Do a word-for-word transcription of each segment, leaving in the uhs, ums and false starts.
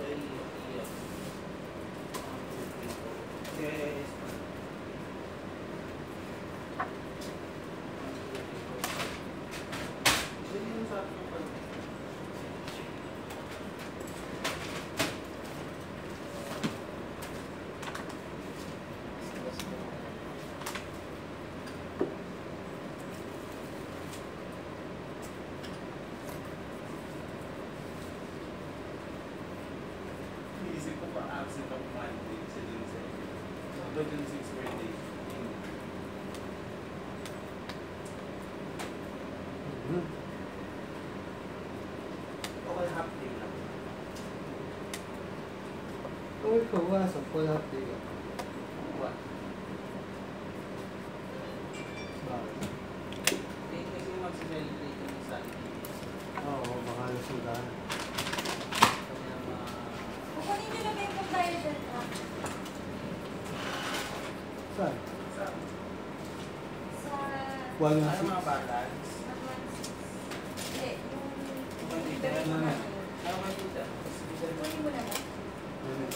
Pumasok po lahat dito. What? Bakit? Eh, kasi mag-celebrate yung isa. Oo, baka nasudan. Kaya mga... Kukunin nyo na ba yung pag-diet dyan? Saan? Sa... Sa... One Ano mga balance? Hindi, yung... Yung dito. Ano na? Ano mga dito? Kukunin mo na ba? Ano?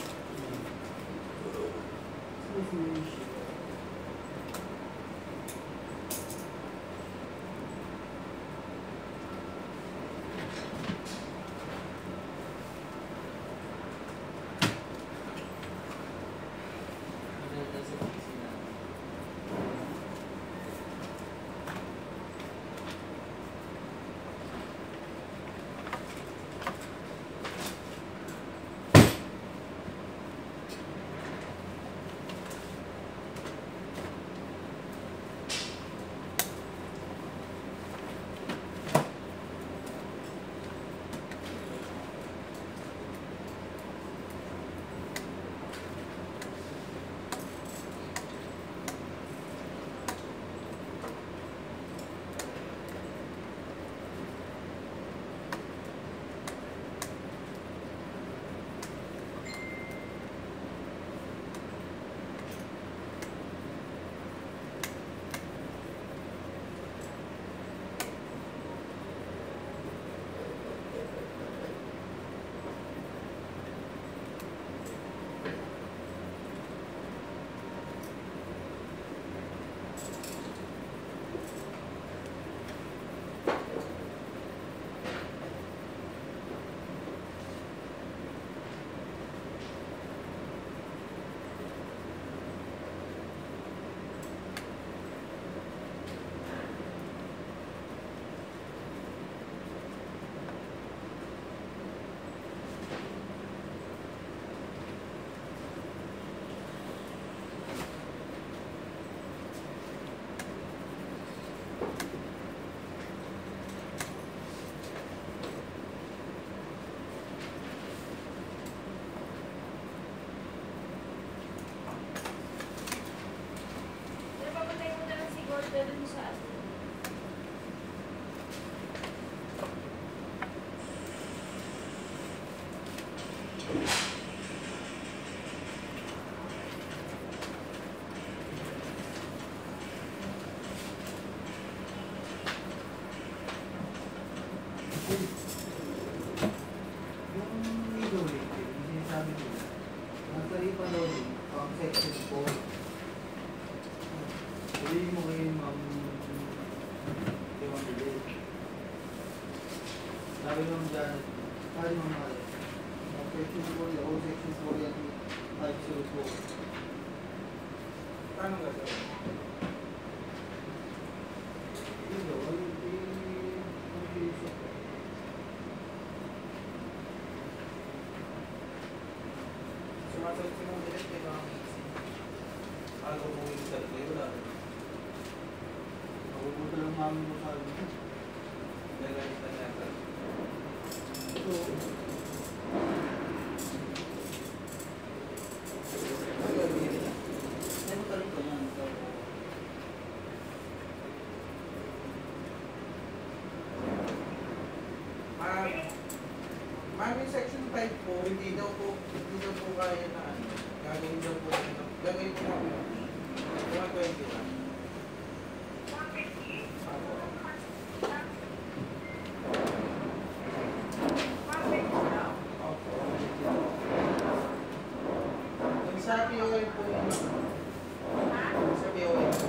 Dun sa ano. Sabi naman dyan, kaya naman mga section four, o section four yan, five zero four. Paano nga ito? Ito, ay, i-confused. Sumasagot si mga direct, eh, mga mixing. Ako mo yung survey, wala rin. Pagpupunta lang mami mo sa amin. Nagalit na yata. Ito, Mami, section five po, hindi daw po, hindi daw po kaya na ano, gagawin daw po, gagawin po ako, one twenty lang. Sa P O L po yun. Ha? Sa P O L.